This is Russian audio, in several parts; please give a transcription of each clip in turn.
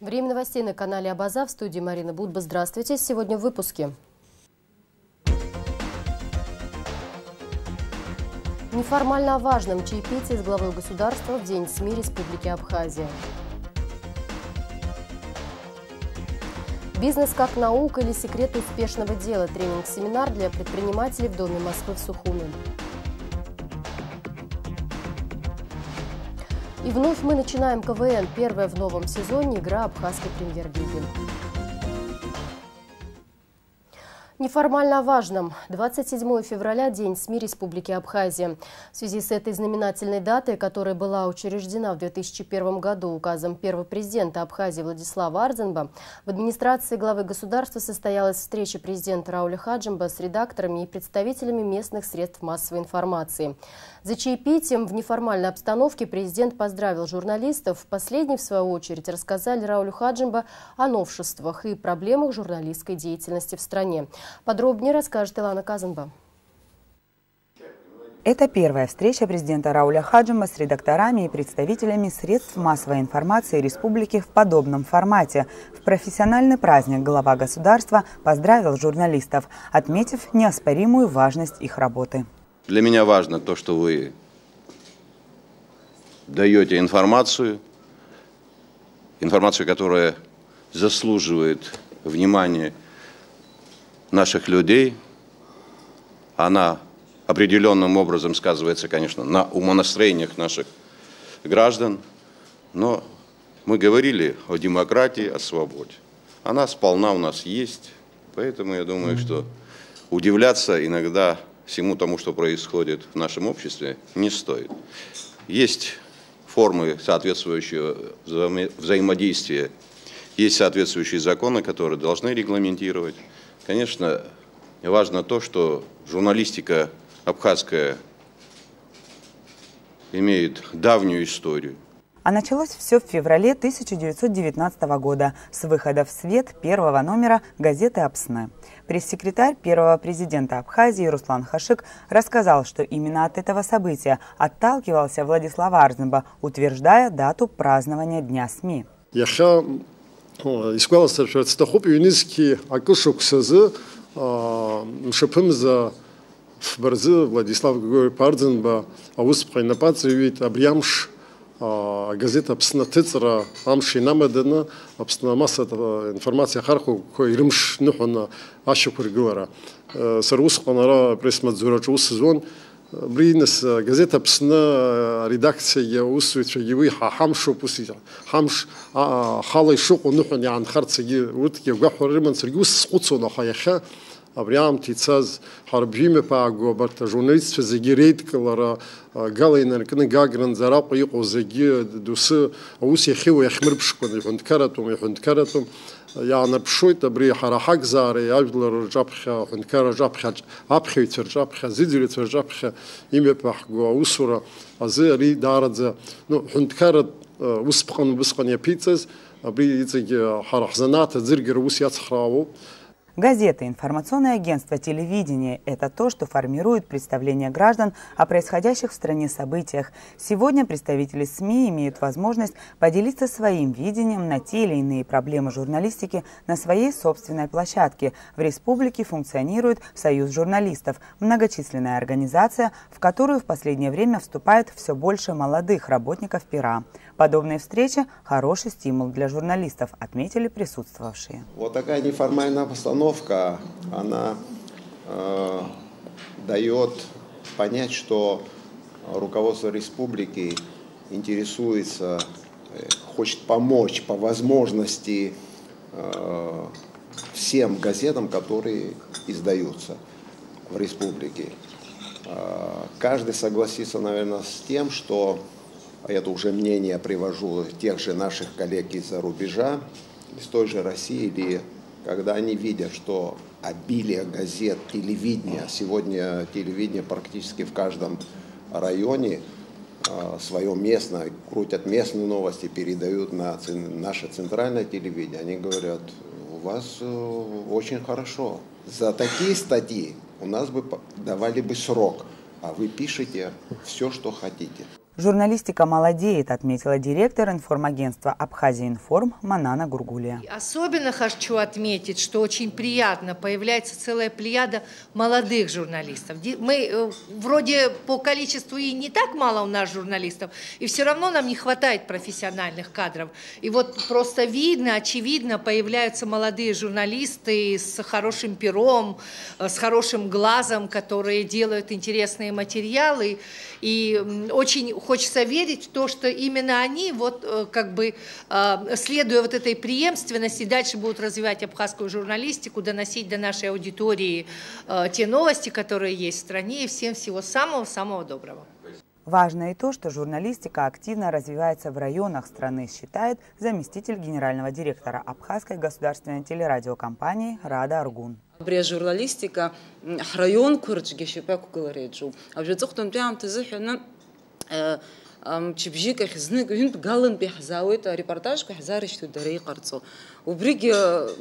Время новостей на канале Абаза. В студии Марина Будба. Здравствуйте. Сегодня в выпуске. Неформально о важном чаепитии с главой государства в День СМИ Республики Абхазия. Бизнес как наука или секрет успешного дела. Тренинг-семинар для предпринимателей в Доме Москвы в Сухуми. И вновь мы начинаем КВН. Первая в новом сезоне игра Абхазской премьер-лиги. Неформально о важном. 27 февраля – День СМИ Республики Абхазия. В связи с этой знаменательной датой, которая была учреждена в 2001 году указом первого президента Абхазии Владислава Арзенба, в администрации главы государства состоялась встреча президента Рауля Хаджимба с редакторами и представителями местных средств массовой информации. За чаепитием в неформальной обстановке президент поздравил журналистов. Последние, в свою очередь, рассказали Раулю Хаджимба о новшествах и проблемах журналистской деятельности в стране. Подробнее расскажет Илана Казанба. Это первая встреча президента Рауля Хаджимба с редакторами и представителями средств массовой информации республики в подобном формате. В профессиональный праздник глава государства поздравил журналистов, отметив неоспоримую важность их работы. Для меня важно то, что вы даете информацию, которая заслуживает внимания наших людей. Она определенным образом сказывается, конечно, на умонастроениях наших граждан, но мы говорили о демократии, о свободе. Она сполна у нас есть, поэтому я думаю, что удивляться иногда всему тому, что происходит в нашем обществе, не стоит. Есть формы соответствующего взаимодействия, есть соответствующие законы, которые должны регламентировать. Конечно, важно то, что журналистика абхазская имеет давнюю историю. А началось все в феврале 1919 года с выхода в свет первого номера газеты «Апсны». Пресс-секретарь первого президента Абхазии Руслан Хашик рассказал, что именно от этого события отталкивался Владислав Арзенба, утверждая дату празднования Дня СМИ. Газета «Апсны» тыцра амши намадана, «Апсны» масса информация харху кой римш нухана ашукур гуара. Сарус канара пресс-мадзурач сезон бринес газета «Апсны» редакция усвит его хамшу пусит хамш халай шуку нухани ан харцеги утки гахур риман сергус скуцона хаяха. Абриам тицаз харбжиме паагу барта журналист физигирейт калара галайнер кны гагран зарап йоқозаги дусы уси хиу яхмирбшкон юнткаратум яна пшойта бри харахак заре ажлар жапха юнткара жапха апхитер жапха зидилитер жапха име паагу усура азери дарадза ну юнткара успхан бисхан пицаз бри ицги харахзанат зиргер уси яцхрау. Газеты, информационное агентство, телевидение – это то, что формирует представление граждан о происходящих в стране событиях. Сегодня представители СМИ имеют возможность поделиться своим видением на те или иные проблемы журналистики на своей собственной площадке. В республике функционирует Союз журналистов – многочисленная организация, в которую в последнее время вступает все больше молодых работников пера. Подобные встречи – хороший стимул для журналистов, отметили присутствовавшие. Вот такая неформальная постановка, она дает понять, что руководство республики интересуется, хочет помочь по возможности всем газетам, которые издаются в республике. Каждый согласится, наверное, с тем, что это уже мнение привожу тех же наших коллег из-за рубежа, из той же России, или когда они видят, что обилие газет, телевидения, сегодня телевидение практически в каждом районе свое местное, крутят местные новости, передают на наше центральное телевидение, они говорят, у вас очень хорошо. За такие статьи у нас бы давали бы срок, а вы пишете все, что хотите. Журналистика молодеет, отметила директор информагентства «Абхазия Информ» Манана Гургулия. Особенно хочу отметить, что очень приятно, появляется целая плеяда молодых журналистов. Мы вроде по количеству и не так мало у нас журналистов, и все равно нам не хватает профессиональных кадров. И вот просто видно, очевидно, появляются молодые журналисты с хорошим пером, с хорошим глазом, которые делают интересные материалы. И очень хочется верить в то, что именно они, вот как бы следуя вот этой преемственности, дальше будут развивать абхазскую журналистику, доносить до нашей аудитории те новости, которые есть в стране, и всем всего самого-самого доброго. Важно и то, что журналистика активно развивается в районах страны, считает заместитель генерального директора Абхазской государственной телерадиокомпании Рада Аргун. Журналистика район курчги шипаку говорит, а вже цохтон прям ты захина чебжика хизныг юнт галан бихзауит репортаж кахзариш ту дарей qarцо убриги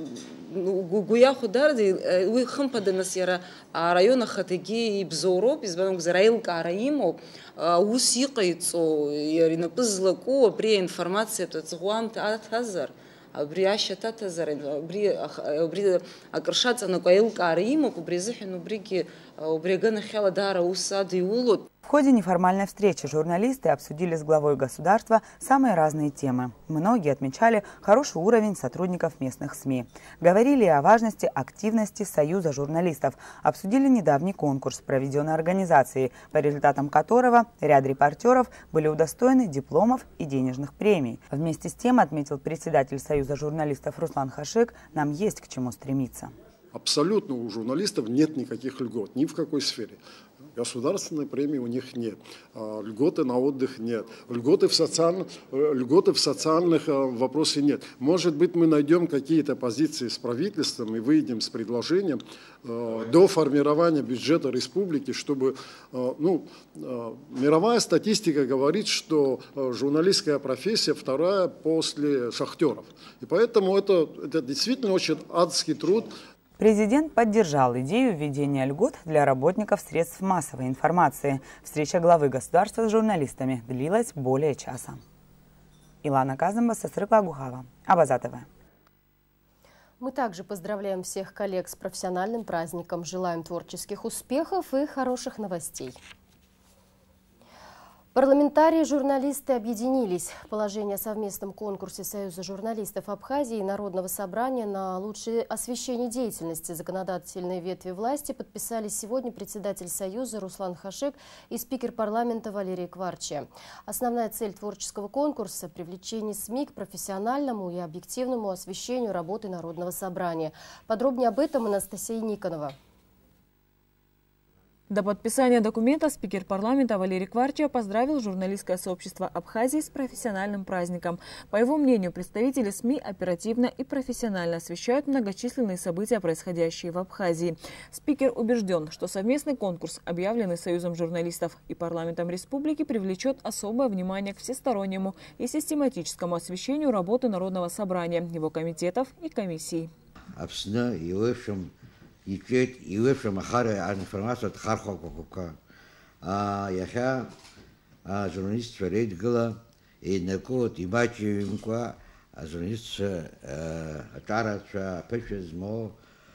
гуя хударди уй хымпада насяра района хатыги и бзоро безбанг зараил караимо усиқайцо ярина пызлаку при информация то цуан тазар абриаша татазар абри акршаца на каил караимо убризихину бриги убригана хела дара усады улот. В ходе неформальной встречи журналисты обсудили с главой государства самые разные темы. Многие отмечали хороший уровень сотрудников местных СМИ. Говорили о важности активности Союза журналистов. Обсудили недавний конкурс, проведенный организацией, по результатам которого ряд репортеров были удостоены дипломов и денежных премий. Вместе с тем, отметил председатель Союза журналистов Руслан Хашик, нам есть к чему стремиться. Абсолютно у журналистов нет никаких льгот, ни в какой сфере. Государственной премии у них нет, льготы на отдых нет, льготы в социальных вопросах нет. Может быть, мы найдем какие-то позиции с правительством и выйдем с предложением до формирования бюджета республики, чтобы, мировая статистика говорит, что журналистская профессия вторая после шахтеров. И поэтому это действительно очень адский труд. Президент поддержал идею введения льгот для работников средств массовой информации. Встреча главы государства с журналистами длилась более часа. Илана Казымба, Сасрыкла Гухава, Абаза ТВ. Мы также поздравляем всех коллег с профессиональным праздником, желаем творческих успехов и хороших новостей. Парламентарии и журналисты объединились. Положение о совместном конкурсе Союза журналистов Абхазии и Народного собрания на лучшее освещение деятельности законодательной ветви власти подписали сегодня председатель Союза Руслан Хашик и спикер парламента Валерий Кварчи. Основная цель творческого конкурса – привлечение СМИ к профессиональному и объективному освещению работы Народного собрания. Подробнее об этом Анастасия Никонова. До подписания документа спикер парламента Валерий Кварчи поздравил журналистское сообщество Абхазии с профессиональным праздником. По его мнению, представители СМИ оперативно и профессионально освещают многочисленные события, происходящие в Абхазии. Спикер убежден, что совместный конкурс, объявленный Союзом журналистов и парламентом республики, привлечет особое внимание к всестороннему и систематическому освещению работы Народного собрания, его комитетов и комиссий. يجيت يوفر مخارج عن انفورماسيون تخارخو كوكا يخا جورناليست فريد قلا إنكو تيماتي مكوا جورناليست تعرف بيشز مو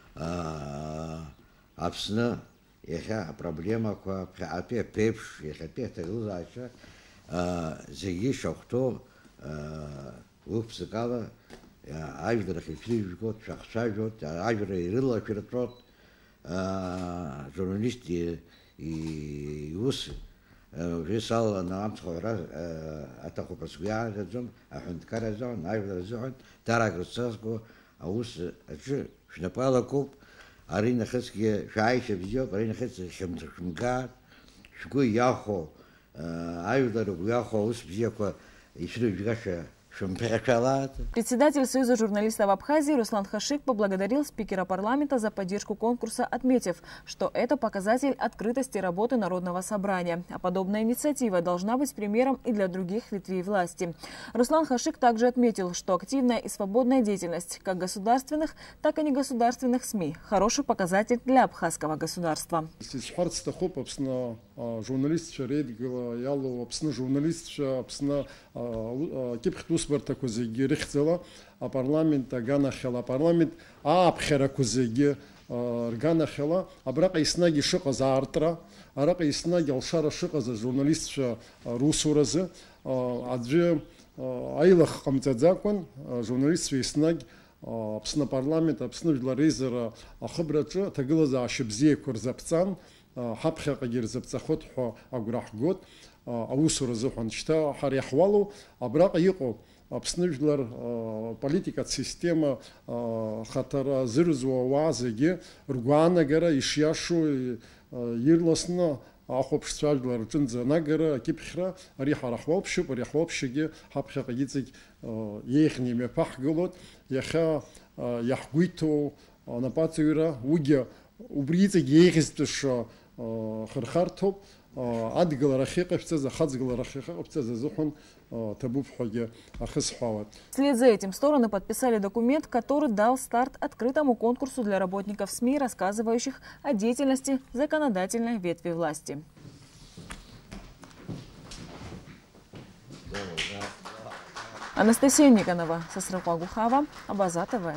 أبسنا يخا проблема كوا بخاطر بيبش يخا بيتغلظ عشان زي شوختو وبسكالا عاجر خلفي جوت شخصا جوت عاجر يرلا كرتوت جورناليست يوس رسالة نعم تخورا أتاخو بسويا رزون أحد كارزون عاجر رزون تراك رساسكو أوس أجو شنبالا كوب أرينا خسكي شعيشة فيديو أرينا خسكي شمكار شكو ياخو عاجر ياخو أوس فيديو يشرو جاشة Председатель Союза журналистов Абхазии Руслан Хашик поблагодарил спикера парламента за поддержку конкурса, отметив, что это показатель открытости работы Народного собрания. А подобная инициатива должна быть примером и для других ветвей власти. Руслан Хашик также отметил, что активная и свободная деятельность как государственных, так и негосударственных СМИ – хороший показатель для абхазского государства. Бертаку зеги рихцела, а парламент гана хела парламент абхераку зеги гана хела, а брака иснаги шука за артра, а рака иснаги алшара шука за журналистша русуразы, аджи айлах камцадзакон журналист иснаги абсна парламент абсна жларизера ахбрача тагила за ашибзей курзапцан хабхека гирзапцахот хо агурах год аусуразы ханчта харяхвалу абрака йоко абснужлар политика система хатара зирзуа вазеге ругана гара ишяшу ирласна ахопшцажлар цинза нагара кипхра арихарахвалпшу арихвалпшиге хабхека гицик ехниме пахголот яха яхгуито напацура уге убрицик ехистуша хархартоп Вслед за этим стороны подписали документ, который дал старт открытому конкурсу для работников СМИ, рассказывающих о деятельности законодательной ветви власти. Анастасия Никонова, Сосрапа Гухава, Абаза ТВ.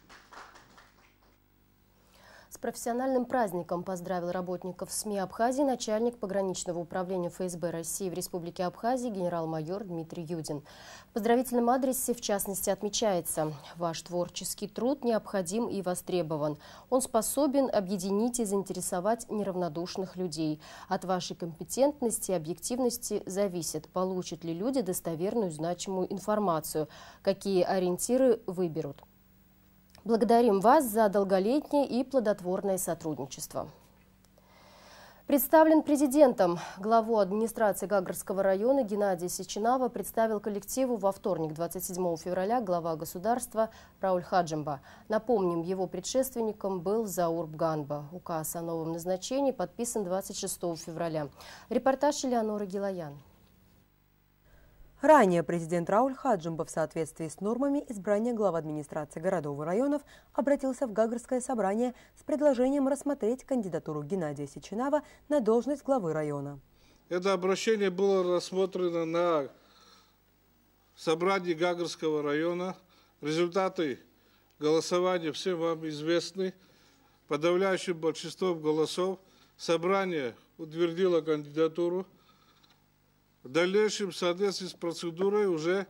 С профессиональным праздником поздравил работников СМИ Абхазии начальник пограничного управления ФСБ России в Республике Абхазия генерал-майор Дмитрий Юдин. В поздравительном адресе в частности отмечается: ваш творческий труд необходим и востребован. Он способен объединить и заинтересовать неравнодушных людей. От вашей компетентности и объективности зависит, получат ли люди достоверную значимую информацию, какие ориентиры выберут. Благодарим вас за долголетнее и плодотворное сотрудничество. Представлен президентом. Главу администрации Гагарского района Геннадия Сеченава представил коллективу во вторник, 27 февраля, глава государства Рауль Хаджимба. Напомним, его предшественником был Заурб Ганба. Указ о новом назначении подписан 26 февраля. Репортаж Элеоноры Гилаян. Ранее президент Рауль Хаджимба в соответствии с нормами избрания глав администрации городов и районов обратился в Гагарское собрание с предложением рассмотреть кандидатуру Геннадия Сеченава на должность главы района. Это обращение было рассмотрено на собрании Гагарского района. Результаты голосования всем вам известны. Подавляющим большинством голосов собрание утвердило кандидатуру. В дальнейшем, в соответствии с процедурой, уже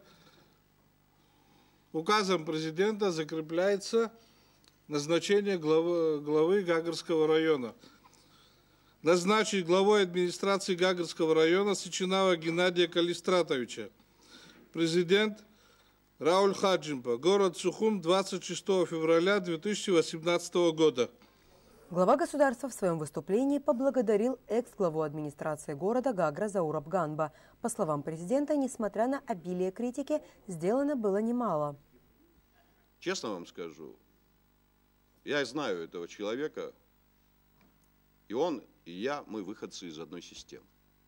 указом президента закрепляется назначение главы Гагарского района. Назначить главой администрации Гагарского района Сеченава Геннадия Калистратовича. Президент Рауль Хаджимба. Город Сухум, 26 февраля 2018 года. Глава государства в своем выступлении поблагодарил экс-главу администрации города Гагра Заураб Ганба. По словам президента, несмотря на обилие критики, сделано было немало. Честно вам скажу, я знаю этого человека, и он, и я, мы выходцы из одной системы.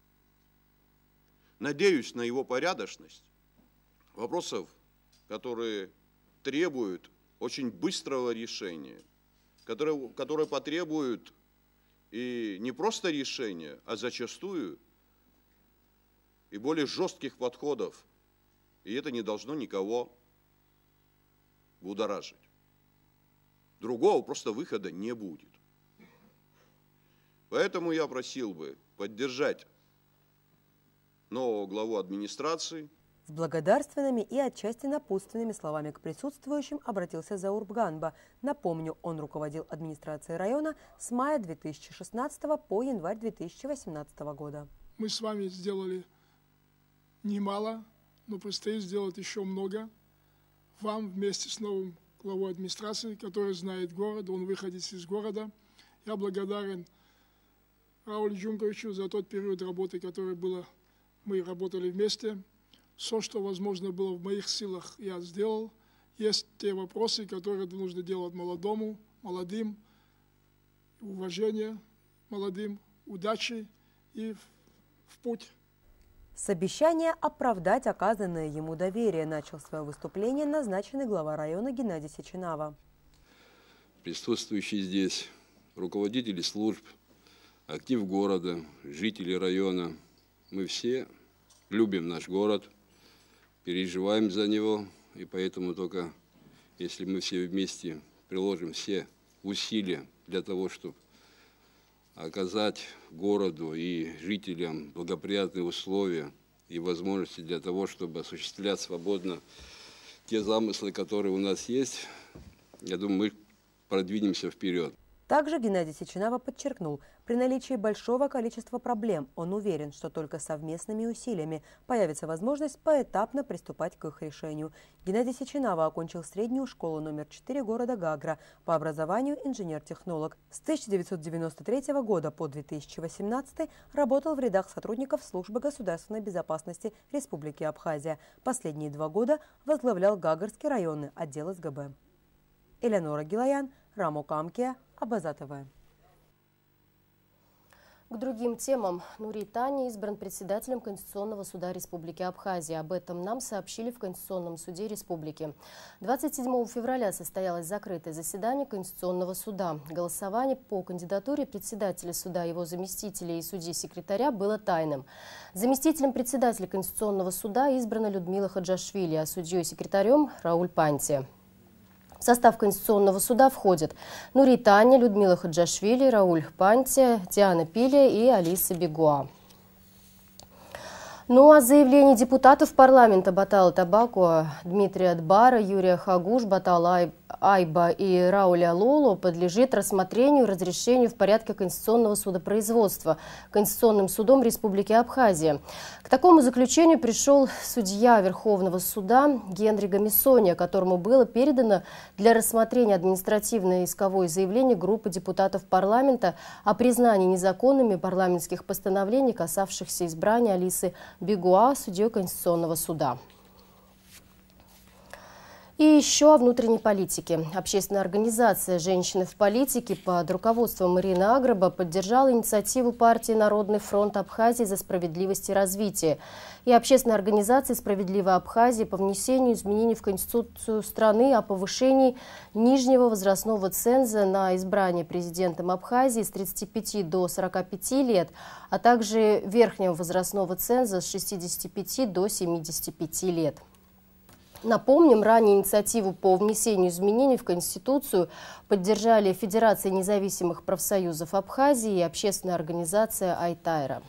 Надеюсь на его порядочность, вопросов, которые требуют очень быстрого решения, которые потребуют и не просто решения, а зачастую и более жестких подходов. И это не должно никого будоражить. Другого просто выхода не будет. Поэтому я просил бы поддержать нового главу администрации. С благодарственными и отчасти напутственными словами к присутствующим обратился Заурб Ганба. Напомню, он руководил администрацией района с мая 2016 по январь 2018 года. Мы с вами сделали немало, но предстоит сделать еще много. Вам вместе с новым главой администрации, который знает город, он выходит из города. Я благодарен Раулю Джунковичу за тот период работы, который было, мы работали вместе. Все, что возможно было в моих силах, я сделал. Есть те вопросы, которые нужно делать молодым, уважение молодым, удачи и в путь. С обещания оправдать оказанное ему доверие начал свое выступление назначенный глава района Геннадий Сеченава. Присутствующие здесь руководители служб, актив города, жители района, мы все любим наш город, переживаем за него, и поэтому только если мы все вместе приложим все усилия для того, чтобы оказать городу и жителям благоприятные условия и возможности для того, чтобы осуществлять свободно те замыслы, которые у нас есть, я думаю, мы продвинемся вперед. Также Геннадий Сеченава подчеркнул, при наличии большого количества проблем он уверен, что только совместными усилиями появится возможность поэтапно приступать к их решению. Геннадий Сеченава окончил среднюю школу номер 4 города Гагра, по образованию инженер-технолог. С 1993 года по 2018 работал в рядах сотрудников Службы государственной безопасности Республики Абхазия. Последние 2 года возглавлял Гагарский районный отдел СГБ. Элеонора Гилаян, Рамо Камкия, Абаза ТВ. К другим темам. Нури Тани избран председателем Конституционного суда Республики Абхазия. Об этом нам сообщили в Конституционном суде Республики. 27 февраля состоялось закрытое заседание Конституционного суда. Голосование по кандидатуре председателя суда, его заместителя и судьи-секретаря было тайным. Заместителем председателя Конституционного суда избрана Людмила Хаджашвили, а судьей-секретарем Рауль Пантия. В состав Конституционного суда входят Нури Тани, Людмила Хаджашвили, Рауль Пантия, Диана Пиля и Алиса Бегуа. Ну а заявление депутатов парламента Батала Табаку, Дмитрия Дбара, Юрия Хагуш, Батала Айба и Рауля Лоло подлежит рассмотрению и разрешению в порядке Конституционного судопроизводства Конституционным судом Республики Абхазия. К такому заключению пришел судья Верховного суда Генри Гамисония, которому было передано для рассмотрения административно-исковое заявление группы депутатов парламента о признании незаконными парламентских постановлений, касавшихся избрания Алисы Бегуа судьей Конституционного суда. И еще о внутренней политике. Общественная организация «Женщины в политике» под руководством Ирины Аграба поддержала инициативу партии «Народный фронт Абхазии за справедливость и развитие» и общественной организации «Справедливая Абхазия» по внесению изменений в Конституцию страны о повышении нижнего возрастного ценза на избрание президентом Абхазии с 35 до 45 лет, а также верхнего возрастного ценза с 65 до 75 лет. Напомним, ранее инициативу по внесению изменений в Конституцию поддержали Федерация независимых профсоюзов Абхазии и общественная организация «Айтайра».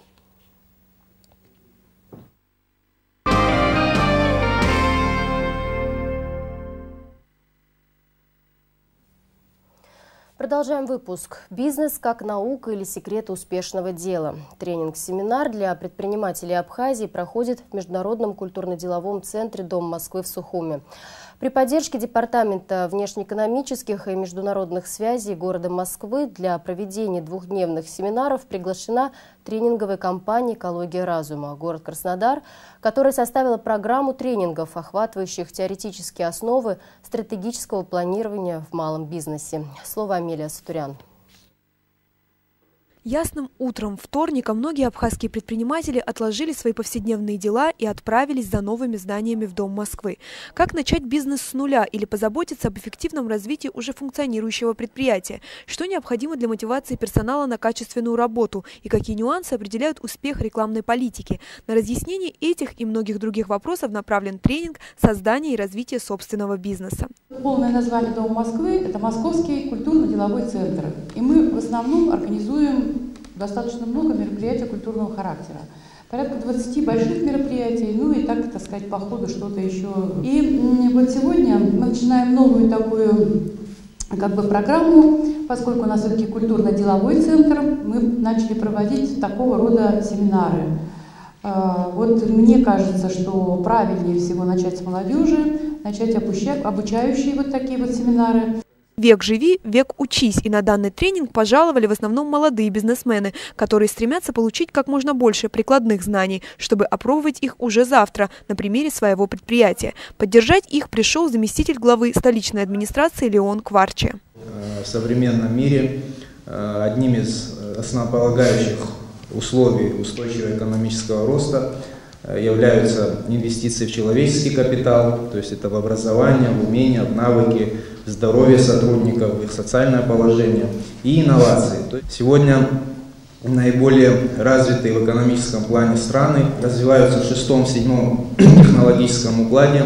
Продолжаем выпуск. Бизнес как наука или секреты успешного дела. Тренинг-семинар для предпринимателей Абхазии проходит в Международном культурно-деловом центре «Дом Москвы» в Сухуми. При поддержке Департамента внешнеэкономических и международных связей города Москвы для проведения двухдневных семинаров приглашена тренинговая компания «Экология разума» город Краснодар, которая составила программу тренингов, охватывающих теоретические основы стратегического планирования в малом бизнесе. Слово Амелия Сатурян. Ясным утром вторника многие абхазские предприниматели отложили свои повседневные дела и отправились за новыми знаниями в Дом Москвы. Как начать бизнес с нуля или позаботиться об эффективном развитии уже функционирующего предприятия? Что необходимо для мотивации персонала на качественную работу? И какие нюансы определяют успех рекламной политики? На разъяснение этих и многих других вопросов направлен тренинг «Создание и развитие собственного бизнеса». Полное название Дома Москвы – это Московский культурно-деловой центр. И мы в основном организуем достаточно много мероприятий культурного характера. Порядка 20 больших мероприятий, ну и так сказать, по ходу что-то еще. И вот сегодня мы начинаем новую такую программу, поскольку у нас все-таки культурно-деловой центр, мы начали проводить такого рода семинары. Вот мне кажется, что правильнее всего начать с молодежи, начать обучающие вот такие вот семинары. Век живи, век учись. И на данный тренинг пожаловали в основном молодые бизнесмены, которые стремятся получить как можно больше прикладных знаний, чтобы опробовать их уже завтра на примере своего предприятия. Поддержать их пришел заместитель главы столичной администрации Леон Кварче. В современном мире одним из основополагающих условий устойчивого экономического роста являются инвестиции в человеческий капитал, то есть это в образование, в умения, в навыки, в здоровье сотрудников, в их социальное положение и инновации. Сегодня наиболее развитые в экономическом плане страны развиваются в 6-7 технологическом укладе,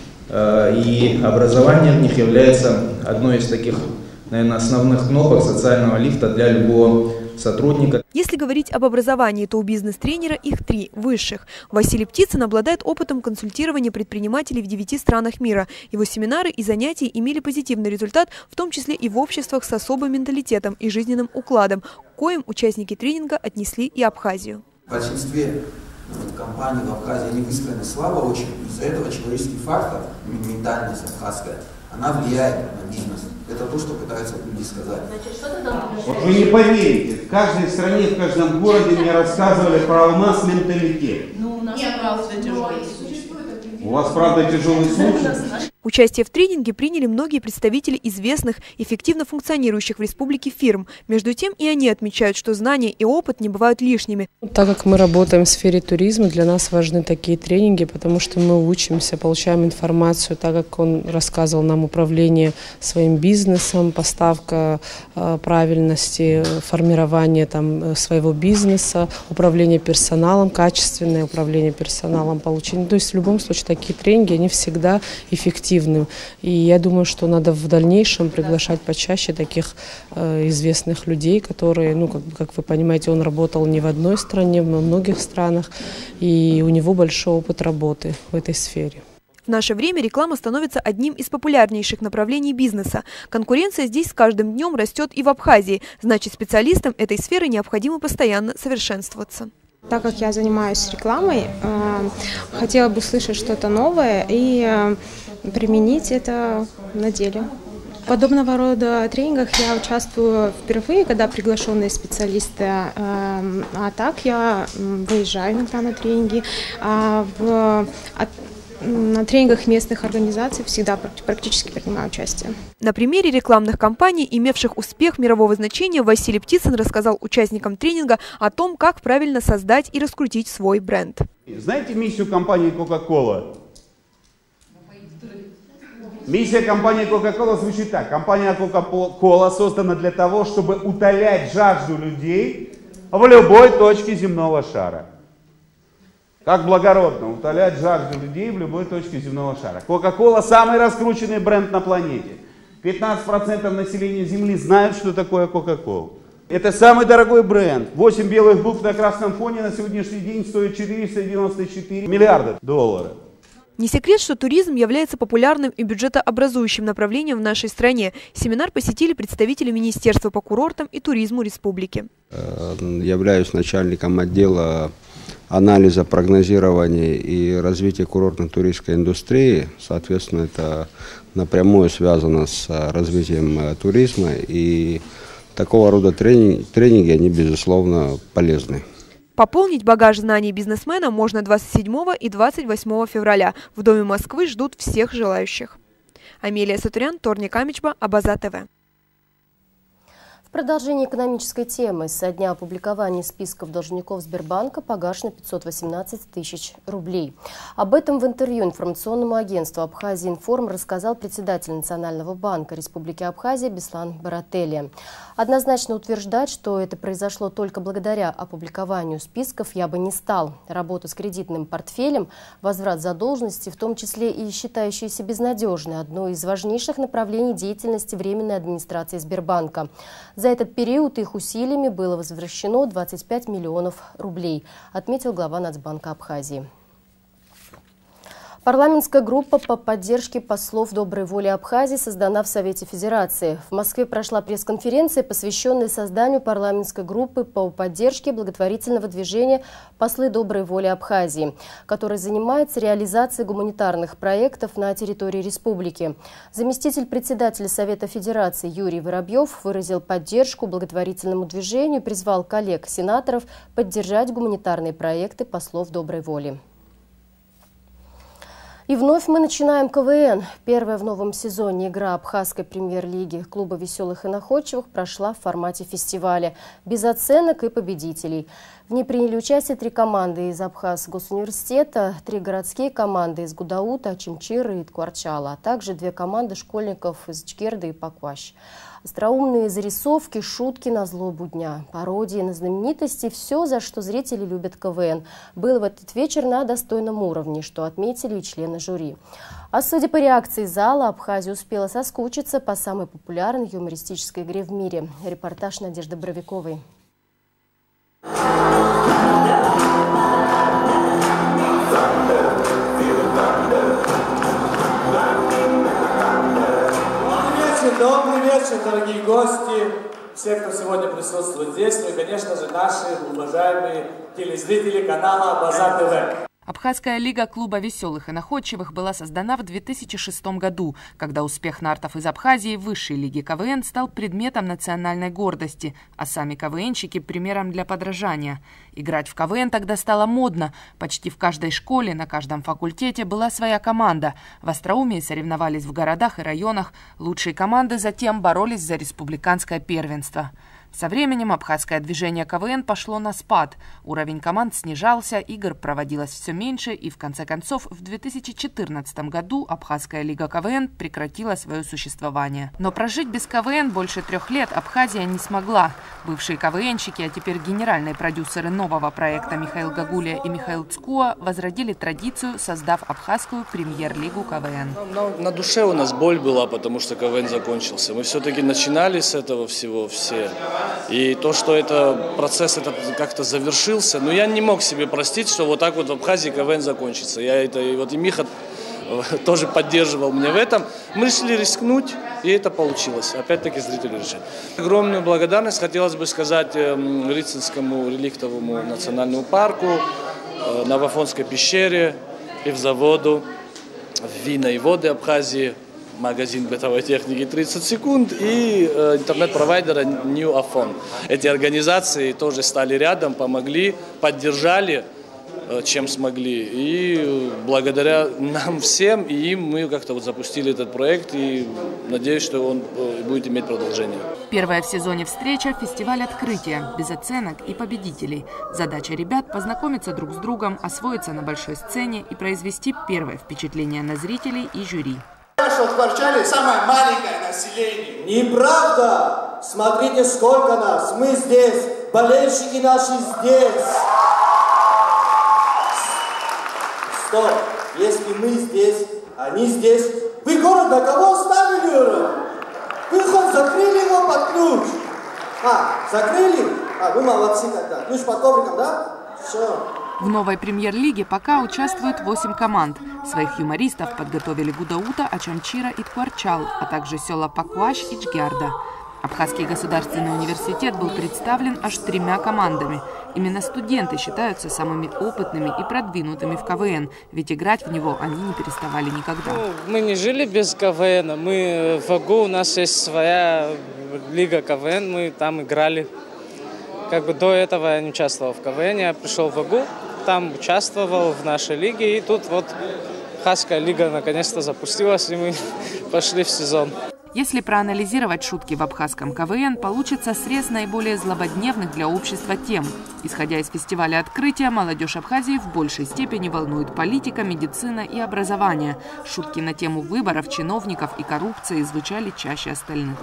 и образование в них является одной из таких, наверное, основных кнопок социального лифта для любого сотрудника. Если говорить об образовании, то у бизнес-тренера их 3 – высших. Василий Птицын обладает опытом консультирования предпринимателей в 9 странах мира. Его семинары и занятия имели позитивный результат, в том числе и в обществах с особым менталитетом и жизненным укладом, к коим участники тренинга отнесли и Абхазию. В большинстве компаний в Абхазии они выстроены слабо очень. Из-за этого человеческий фактор, ментальность абхазская, она влияет на бизнес. Это то, что пытаются люди сказать. Вот вы не поверите, в каждой стране, в каждом городе мне рассказывали про у нас менталитет. Ну, у нас правда тяжелый. У вас правда тяжелый случай? Участие в тренинге приняли многие представители известных, эффективно функционирующих в республике фирм. Между тем и они отмечают, что знания и опыт не бывают лишними. Так как мы работаем в сфере туризма, для нас важны такие тренинги, потому что мы учимся, получаем информацию, так как он рассказывал нам управление своим бизнесом, поставка правильности, формирование своего бизнеса, управление персоналом, качественное управление персоналом, получение. То есть в любом случае такие тренинги, они всегда эффективны. И я думаю, что надо в дальнейшем приглашать почаще таких известных людей, которые, как вы понимаете, он работал не в одной стране, во многих странах, и у него большой опыт работы в этой сфере. В наше время реклама становится одним из популярнейших направлений бизнеса. Конкуренция здесь с каждым днем растет и в Абхазии. Значит, специалистам этой сферы необходимо постоянно совершенствоваться. Так как я занимаюсь рекламой, хотела бы услышать что-то новое и применить это на деле. В подобного рода тренингах я участвую впервые, когда приглашенные специалисты, а так я выезжаю иногда на тренинги. На тренингах местных организаций всегда практически принимаю участие. На примере рекламных кампаний, имевших успех мирового значения, Василий Птицын рассказал участникам тренинга о том, как правильно создать и раскрутить свой бренд. Знаете миссию компании Coca-Cola? Миссия компании Coca-Cola звучит так. Компания Coca-Cola создана для того, чтобы утолять жажду людей в любой точке земного шара. Как благородно утолять жажду людей в любой точке земного шара. Coca-Cola самый раскрученный бренд на планете. 15% населения Земли знают, что такое Coca-Cola. Это самый дорогой бренд. 8 белых букв на красном фоне на сегодняшний день стоит 494 миллиарда долларов. Не секрет, что туризм является популярным и бюджетообразующим направлением в нашей стране. Семинар посетили представители Министерства по курортам и туризму республики. Являюсь начальником отдела анализа, прогнозирования и развития курортно-туристской индустрии. Соответственно, это напрямую связано с развитием туризма. И такого рода тренинги, они, безусловно, полезны. Пополнить багаж знаний бизнесмена можно 27 и 28 февраля. В Доме Москвы ждут всех желающих. Амелия Сатурян, Торник Амичба, Абаза ТВ. В продолжении экономической темы со дня опубликования списков должников Сбербанка погашено 518 тысяч рублей. Об этом в интервью информационному агентству «Абхазия-Информ» рассказал председатель Национального банка Республики Абхазия Беслан Барателли. Однозначно утверждать, что это произошло только благодаря опубликованию списков, я бы не стал. Работа с кредитным портфелем, возврат задолженности, в том числе и считающиеся безнадежной, одно из важнейших направлений деятельности Временной администрации Сбербанка. За этот период их усилиями было возвращено 25 миллионов рублей, отметил глава Нацбанка Абхазии. Парламентская группа по поддержке послов доброй воли Абхазии создана в Совете Федерации. В Москве прошла пресс-конференция, посвященная созданию парламентской группы по поддержке благотворительного движения «Послы доброй воли Абхазии», которая занимается реализацией гуманитарных проектов на территории республики. Заместитель председателя Совета Федерации Юрий Воробьев выразил поддержку благотворительному движению и призвал коллег-сенаторов поддержать гуманитарные проекты послов доброй воли. И вновь мы начинаем КВН. Первая в новом сезоне игра Абхазской премьер-лиги Клуба веселых и находчивых прошла в формате фестиваля, без оценок и победителей. В ней приняли участие 3 команды из Абхаз-госуниверситета, 3 городские команды из Гудаута, Ачимчира и Ткварчала, а также 2 команды школьников из Чгерды и Пакваш. Остроумные зарисовки, шутки на злобу дня, пародии на знаменитости – все, за что зрители любят КВН, было в этот вечер на достойном уровне, что отметили и члены жюри. А судя по реакции зала, Абхазия успела соскучиться по самой популярной юмористической игре в мире. Репортаж Надежды Боровиковой. Добрый вечер, дорогие гости, все, кто сегодня присутствует здесь, ну и, конечно же, наши уважаемые телезрители канала Базар ТВ. Абхазская лига Клуба веселых и находчивых была создана в 2006 году, когда успех нартов из Абхазии в высшей лиге КВН стал предметом национальной гордости, а сами КВНщики – примером для подражания. Играть в КВН тогда стало модно. Почти в каждой школе, на каждом факультете была своя команда. В остроумии соревновались в городах и районах. Лучшие команды затем боролись за республиканское первенство. Со временем абхазское движение КВН пошло на спад. Уровень команд снижался, игр проводилось все меньше, и в конце концов в 2014 году Абхазская лига КВН прекратила свое существование. Но прожить без КВН больше 3 лет Абхазия не смогла. Бывшие КВНщики, а теперь генеральные продюсеры нового проекта Михаил Гагулия и Михаил Цкуа возродили традицию, создав Абхазскую премьер-лигу КВН. На душе у нас боль была, потому что КВН закончился. Мы все-таки начинали с этого всего все. И то, что процесс как-то завершился, но я не мог себе простить, что вот так вот в Абхазии КВН закончится. И Миха тоже поддерживал меня в этом. Мы решили рискнуть, и это получилось. Опять-таки зрители решили. Огромную благодарность хотелось бы сказать Рицинскому реликтовому национальному парку, Новофонской пещере, Ивзаводу, Вина и воды Абхазии, магазин бытовой техники 30 секунд и интернет-провайдера New Afon. Эти организации тоже стали рядом, помогли, поддержали, чем смогли. И благодаря нам всем и им мы как-то запустили этот проект и надеюсь, что он будет иметь продолжение. Первая в сезоне встреча – фестиваль открытия, без оценок и победителей. Задача ребят – познакомиться друг с другом, освоиться на большой сцене и произвести первое впечатление на зрителей и жюри. Что в Ткварчале самое маленькое население. Неправда! Смотрите, сколько нас. Мы здесь. Болельщики наши здесь. Стоп. Если мы здесь, они здесь. Вы город на кого оставили? Вы хоть закрыли его под ключ? Закрыли? Вы молодцы тогда. Ключ под ковриком, да? Все. В новой премьер-лиге пока участвуют 8 команд. Своих юмористов подготовили Гудаута, Ачамчира и Ткварчал, а также села Пакваш и Чгерда. Абхазский государственный университет был представлен аж 3 командами. Именно студенты считаются самыми опытными и продвинутыми в КВН, ведь играть в него они не переставали никогда. Мы не жили без КВН. Мы в АГУ, у нас есть своя лига КВН, мы там играли. До этого я не участвовал в КВН, я пришел в АГУ, там участвовал в нашей лиге, и тут вот Абхазская лига наконец-то запустилась, и мы пошли в сезон. Если проанализировать шутки в абхазском КВН, получится срез наиболее злободневных для общества тем. Исходя из фестиваля открытия, молодежь Абхазии в большей степени волнует политика, медицина и образование. Шутки на тему выборов, чиновников и коррупции звучали чаще остальных.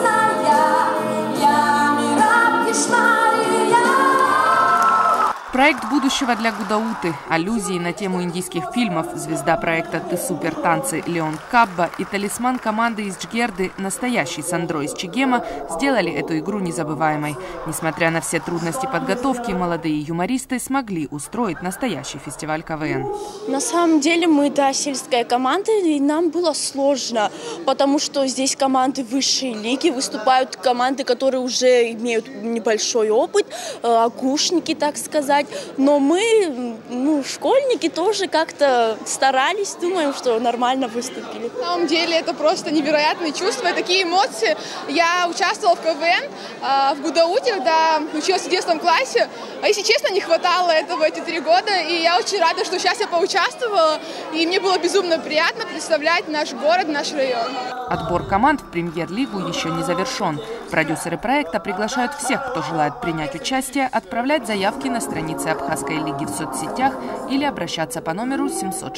Проект Проект будущего для Гудауты, аллюзии на тему индийских фильмов, звезда проекта «Ты супер танцы» Леон Кабба и талисман команды из Джгерды, настоящий Сандро из Чегема, сделали эту игру незабываемой. Несмотря на все трудности подготовки, молодые юмористы смогли устроить настоящий фестиваль КВН. На самом деле мы, сельская команда, и нам было сложно, потому что здесь команды высшей лиги, выступают команды, которые уже имеют небольшой опыт, акушники, так сказать. Но мы, школьники, тоже как-то старались, думаем, что нормально выступили. На самом деле это просто невероятные чувства, такие эмоции. Я участвовала в КВН в Гудауте, когда училась в 11 классе. А если честно, не хватало этого эти 3 года. И я очень рада, что сейчас я поучаствовала. И мне было безумно приятно представлять наш город, наш район. Отбор команд в премьер-лигу еще не завершен. Продюсеры проекта приглашают всех, кто желает принять участие, отправлять заявки на странице Абхазской лиги в соцсетях или обращаться по номеру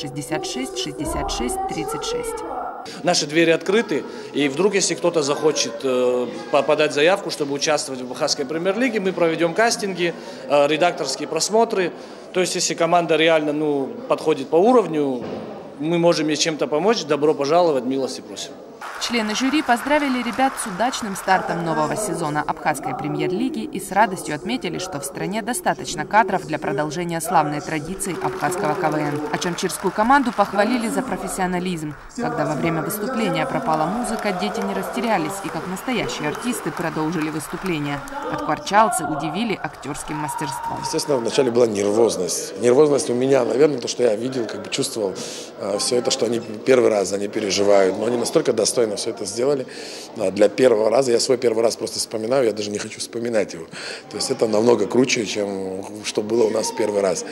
766 66 36. Наши двери открыты, и вдруг, если кто-то захочет подать заявку, чтобы участвовать в Абхазской премьер-лиге, мы проведем кастинги, редакторские просмотры. То есть, если команда реально подходит по уровню, мы можем ей чем-то помочь, добро пожаловать, милости просим. Члены жюри поздравили ребят с удачным стартом нового сезона Абхазской премьер-лиги и с радостью отметили, что в стране достаточно кадров для продолжения славной традиции абхазского КВН. А чамчирскую команду похвалили за профессионализм. Когда во время выступления пропала музыка, дети не растерялись и как настоящие артисты продолжили выступление. Откварчалцы удивили актерским мастерством. Естественно, вначале была нервозность. Нервозность у меня, наверное, то, что я видел, чувствовал все это, что они первый раз, они переживают. Но они настолько достойно все это сделали для первого раза. Я свой первый раз просто вспоминаю, я даже не хочу вспоминать его. То есть это намного круче, чем что было у нас в первый раз.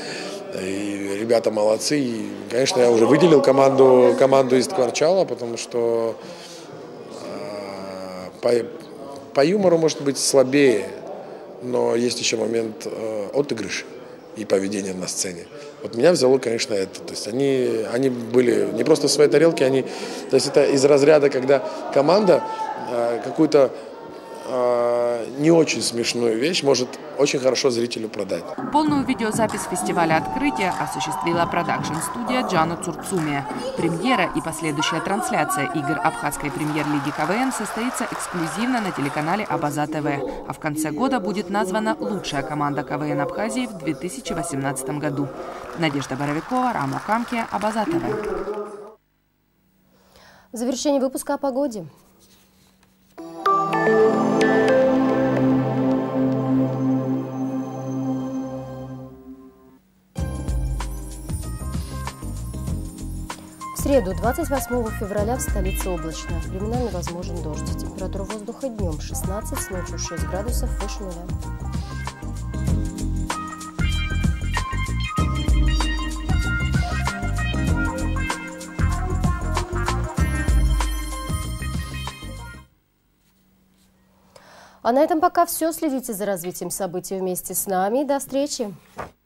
И ребята молодцы. И, конечно, я уже выделил команду из Ткварчала, потому что по юмору может быть слабее, но есть еще момент отыгрыша и поведения на сцене. Вот меня взяло, конечно, это. То есть они были не просто в своей тарелке, то есть это из разряда, когда команда какую-то не очень смешную вещь может очень хорошо зрителю продать. Полную видеозапись фестиваля открытия осуществила продакшн-студия Джано Цурцумия. Премьера и последующая трансляция игр Абхазской премьер-лиги КВН состоится эксклюзивно на телеканале Абаза ТВ. А в конце года будет названа лучшая команда КВН Абхазии в 2018 году. Надежда Боровикова, Рамо Камке, Абаза ТВ. В завершении выпуска о погоде. В среду, 28 февраля, в столице облачно. Временами возможен дождь. Температура воздуха днем 16, ночью 6 градусов выше нуля. А на этом пока все. Следите за развитием событий вместе с нами. До встречи!